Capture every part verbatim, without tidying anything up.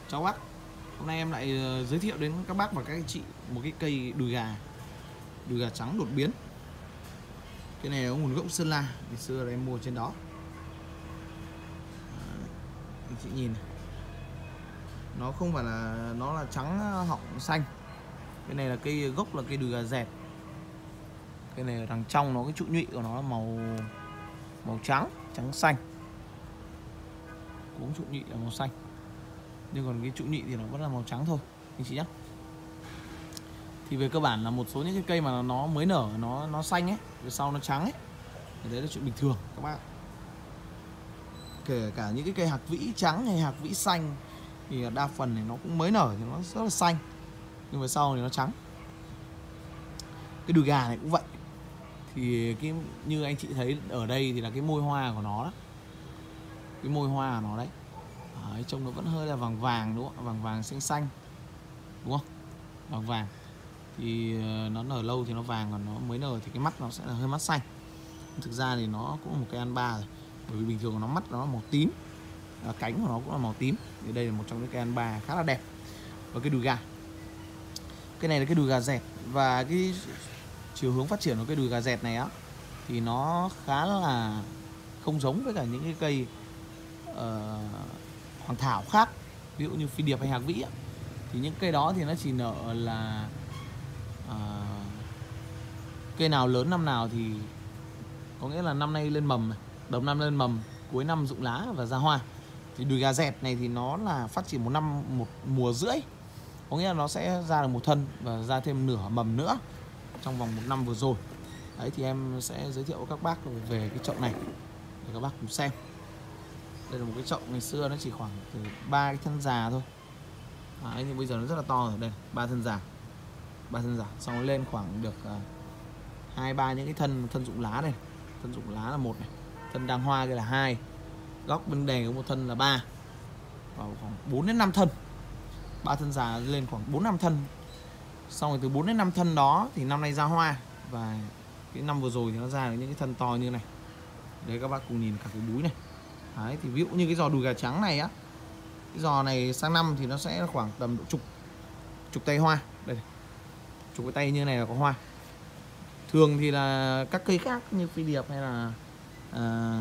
Chào bác, hôm nay em lại uh, giới thiệu đến các bác và các anh chị một cái cây đùi gà, đùi gà trắng đột biến. Cái này có nguồn gốc Sơn La, ngày xưa là em mua trên đó. À, anh chị nhìn này. Nó không phải là nó là trắng họng xanh. Cái này là cây gốc là cây đùi gà dẹt. Cái này ở đằng trong nó cái trụ nhụy của nó là màu màu trắng, trắng xanh. Cuống trụ nhụy là màu xanh. Nhưng còn cái trụ nhị thì nó vẫn là màu trắng thôi anh chị nhé. Thì về cơ bản là một số những cái cây mà nó mới nở nó nó xanh ấy, rồi sau nó trắng ấy, thì đấy là chuyện bình thường các bạn. Kể cả những cái cây hạc vĩ trắng hay hạc vĩ xanh thì đa phần này nó cũng mới nở thì nó rất là xanh, nhưng mà sau thì nó trắng. Cái đùi gà này cũng vậy. Thì cái như anh chị thấy ở đây thì là cái môi hoa của nó đó. Cái môi hoa của nó đấy. Đấy, trông nó vẫn hơi là vàng vàng đúng không? Vàng vàng xanh xanh đúng không? Vàng vàng thì nó nở lâu thì nó vàng, còn nó mới nở thì cái mắt nó sẽ là hơi mắt xanh. Thực ra thì nó cũng là một cây ăn ba rồi, bởi vì bình thường nó mắt nó là màu tím, à, cánh của nó cũng là màu tím. Thì đây là một trong những cây ăn ba khá là đẹp. Và cái đùi gà, cái này là cái đùi gà dẹt, và cái chiều hướng phát triển của cây đùi gà dẹt này á thì nó khá là không giống với cả những cái cây uh, hoàng thảo khác, ví dụ như phi điệp hay hạc vĩ á. Thì những cây đó thì nó chỉ nở là à, cây nào lớn năm nào thì có nghĩa là năm nay lên mầm, đầu năm lên mầm, cuối năm rụng lá và ra hoa. Thì đùi gà dẹt này thì nó là phát triển một năm một mùa rưỡi, có nghĩa là nó sẽ ra được một thân và ra thêm nửa mầm nữa trong vòng một năm vừa rồi. Đấy thì em sẽ giới thiệu với các bác về cái chậu này để các bác cùng xem. Đây là một cái chậu ngày xưa nó chỉ khoảng từ ba cái thân già thôi. Đấy, nhưng bây giờ nó rất là to rồi. Đây, ba thân già. Ba thân già, xong nó lên khoảng được hai uh, ba những cái thân thân rụng lá này. Thân rụng lá là một này, thân đang hoa kia là hai. Góc bên đề có một thân là ba. Và khoảng bốn đến năm thân. Ba thân già lên khoảng bốn năm thân. Xong rồi từ bốn đến năm thân đó thì năm nay ra hoa, và cái năm vừa rồi thì nó ra được những cái thân to như này. Đấy, các bác cùng nhìn cả cái búi này. Đấy, thì ví dụ như cái giò đùi gà trắng này á, cái giò này sang năm thì nó sẽ khoảng tầm độ chục chục tay hoa. Đây này. Chục cái tay như này là có hoa. Thường thì là các cây khác như phi điệp hay là uh,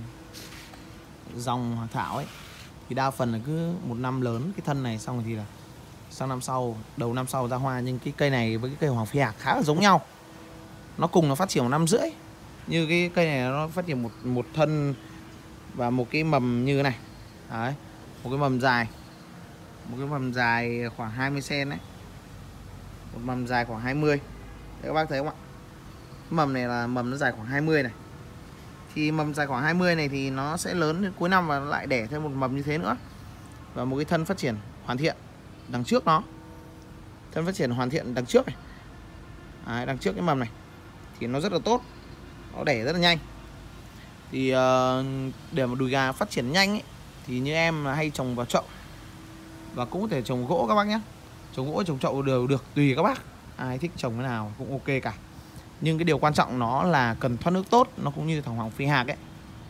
dòng hoàng thảo ấy thì đa phần là cứ một năm lớn cái thân này, xong rồi thì là sang năm sau, đầu năm sau ra hoa. Nhưng cái cây này với cái cây hoàng phi hạc khá là giống nhau. Nó cùng nó phát triển một năm rưỡi. Như cái cây này nó phát triển một một thân và một cái mầm như thế này. Đấy, một cái mầm dài. Một cái mầm dài khoảng hai mươi xăng-ti-mét đấy. Một mầm dài khoảng hai mươi. Đấy, các bác thấy không ạ? Mầm này là mầm nó dài khoảng hai mươi này. Thì mầm dài khoảng hai mươi này thì nó sẽ lớn đến cuối năm và nó lại đẻ thêm một mầm như thế nữa. Và một cái thân phát triển hoàn thiện đằng trước nó. Thân phát triển hoàn thiện đằng trước này. Đấy, đằng trước cái mầm này thì nó rất là tốt. Nó đẻ rất là nhanh. Thì uh, để mà đùi gà phát triển nhanh ấy, thì như em hay trồng vào chậu, và cũng có thể trồng gỗ các bác nhé. Trồng gỗ, trồng chậu đều được, tùy các bác. Ai thích trồng cái nào cũng ok cả. Nhưng cái điều quan trọng nó là cần thoát nước tốt. Nó cũng như thằng hoàng phi hạc ấy,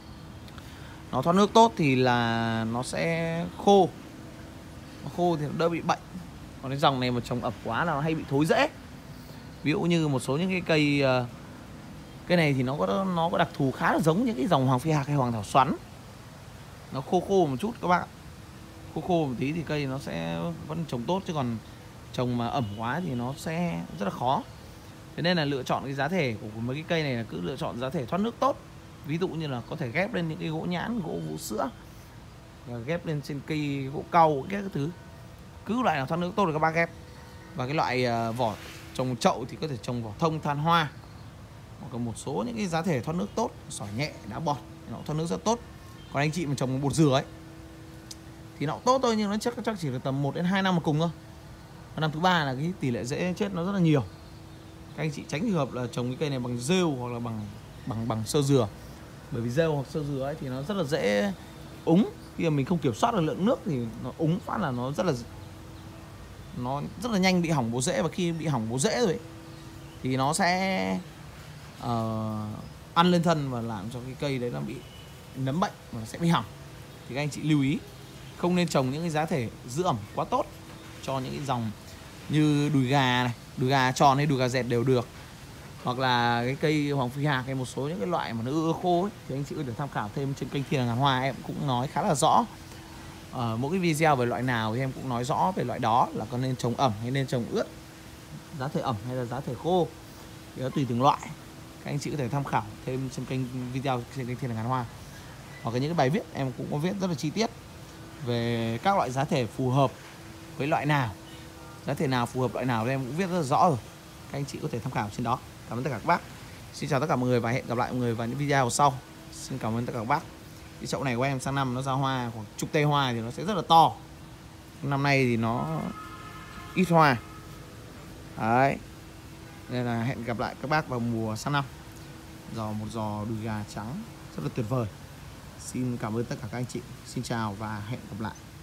nó thoát nước tốt thì là nó sẽ khô. Nó khô thì nó đỡ bị bệnh. Còn cái dòng này mà trồng ẩm quá là nó hay bị thối rễ. Ví dụ như một số những cái cây uh, cây này thì nó có nó có đặc thù khá là giống những cái dòng hoàng phi hạc hay hoàng thảo xoắn. Nó khô khô một chút các bạn. Khô khô một tí thì cây nó sẽ vẫn trồng tốt, chứ còn trồng mà ẩm quá thì nó sẽ rất là khó. Thế nên là lựa chọn cái giá thể của mấy cái cây này là cứ lựa chọn giá thể thoát nước tốt. Ví dụ như là có thể ghép lên những cái gỗ nhãn, gỗ vũ sữa, ghép lên trên cây gỗ cau, các thứ. Cứ loại nào thoát nước tốt thì các bác ghép. Và cái loại uh, vỏ trồng chậu thì có thể trồng vỏ thông, than hoa, hoặc là một số những cái giá thể thoát nước tốt, sỏi nhẹ, đá bọt, nó thoát nước rất tốt. Còn anh chị mà trồng bột dừa ấy thì nó cũng tốt thôi, nhưng nó chắc chắc chỉ là tầm một đến hai năm một cùng thôi. Và năm thứ ba là cái tỷ lệ rễ chết nó rất là nhiều. Các anh chị tránh trường hợp là trồng cái cây này bằng rêu hoặc là bằng bằng bằng sơ dừa. Bởi vì rêu hoặc sơ dừa ấy thì nó rất là dễ úng. Khi mà mình không kiểm soát được lượng nước thì nó úng phát là nó rất là nó rất là nhanh bị hỏng bộ rễ. Và khi bị hỏng bộ rễ rồi ấy, thì nó sẽ uh, ăn lên thân và làm cho cái cây đấy nó bị nấm bệnh và nó sẽ bị hỏng. Thì các anh chị lưu ý. Không nên trồng những cái giá thể giữ ẩm quá tốt cho những cái dòng như đùi gà này, đùi gà tròn hay đùi gà dẹt đều được. Hoặc là cái cây hoàng phi hạc hay một số những cái loại mà nó ưa khô ấy, thì anh chị có thể tham khảo thêm trên kênh Thiên Đàng Ngàn Hoa, em cũng nói khá là rõ. Ở mỗi cái video về loại nào thì em cũng nói rõ về loại đó, là có nên trồng ẩm hay nên trồng ướt, giá thể ẩm hay là giá thể khô, thì nó tùy từng loại. Các anh chị có thể tham khảo thêm trên kênh video trên kênh Thiên Đàng Ngàn Hoa. Hoặc là những cái bài viết em cũng có viết rất là chi tiết về các loại giá thể phù hợp với loại nào, giá thể nào phù hợp loại nào thì em cũng viết rất là rõ rồi. Các anh chị có thể tham khảo trên đó. Cảm ơn tất cả các bác. Xin chào tất cả mọi người và hẹn gặp lại mọi người vào những video sau. Xin cảm ơn tất cả các bác. Cái chậu này của em sang năm nó ra hoa khoảng chục cây hoa thì nó sẽ rất là to. Năm nay thì nó ít hoa. Đấy. Nên là hẹn gặp lại các bác vào mùa sang năm. Giò một giò đùi gà trắng rất là tuyệt vời. Xin cảm ơn tất cả các anh chị. Xin chào và hẹn gặp lại.